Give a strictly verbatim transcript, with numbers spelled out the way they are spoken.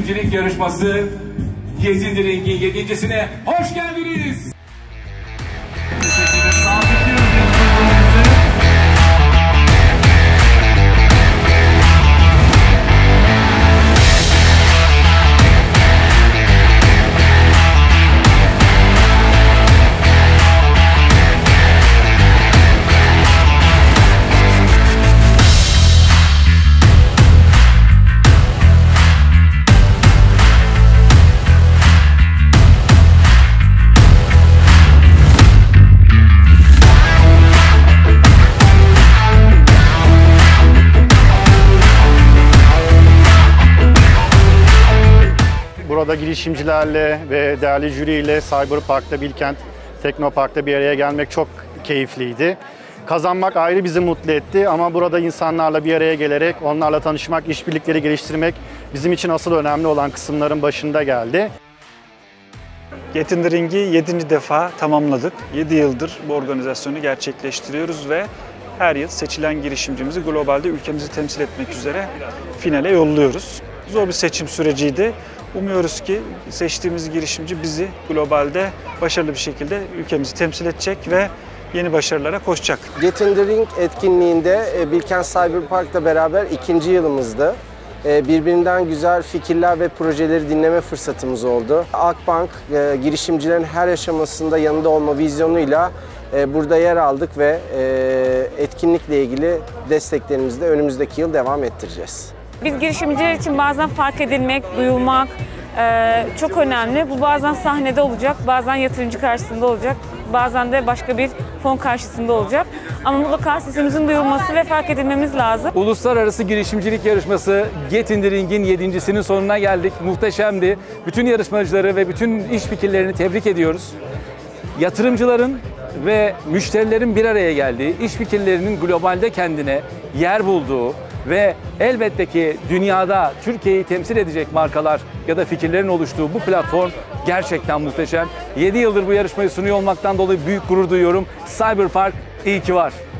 girişimcilik yarışması Gezindir Ring'in yedincisine hoş geldiniz. Burada girişimcilerle ve değerli jüriyle Cyberpark'ta, Bilkent Teknopark'ta bir araya gelmek çok keyifliydi. Kazanmak ayrı bizi mutlu etti ama burada insanlarla bir araya gelerek onlarla tanışmak, işbirlikleri geliştirmek bizim için asıl önemli olan kısımların başında geldi. Gezindir Ring'i yedinci defa tamamladık. yedi yıldır bu organizasyonu gerçekleştiriyoruz ve her yıl seçilen girişimcimizi globalde ülkemizi temsil etmek üzere finale yolluyoruz. Zor bir seçim süreciydi. Umuyoruz ki seçtiğimiz girişimci bizi globalde başarılı bir şekilde ülkemizi temsil edecek ve yeni başarılara koşacak. Gezindir Ring etkinliğinde Bilkent Cyberpark'la beraber ikinci yılımızdı. Birbirinden güzel fikirler ve projeleri dinleme fırsatımız oldu. Akbank girişimcilerin her aşamasında yanında olma vizyonuyla burada yer aldık ve etkinlikle ilgili desteklerimizi de önümüzdeki yıl devam ettireceğiz. Biz girişimciler için bazen fark edilmek, duyulmak e, çok önemli. Bu bazen sahnede olacak, bazen yatırımcı karşısında olacak, bazen de başka bir fon karşısında olacak. Ama mutlaka sesimizin duyulması ve fark edilmemiz lazım. Uluslararası girişimcilik yarışması Gezindir Ring'in yedincisinin sonuna geldik. Muhteşemdi. Bütün yarışmacıları ve bütün iş fikirlerini tebrik ediyoruz. Yatırımcıların ve müşterilerin bir araya geldiği, iş fikirlerinin globalde kendine yer bulduğu ve elbette ki dünyada Türkiye'yi temsil edecek markalar ya da fikirlerin oluştuğu bu platform gerçekten muhteşem. yedi yıldır bu yarışmayı sunuyor olmaktan dolayı büyük gurur duyuyorum. Cyberpark iyi ki var.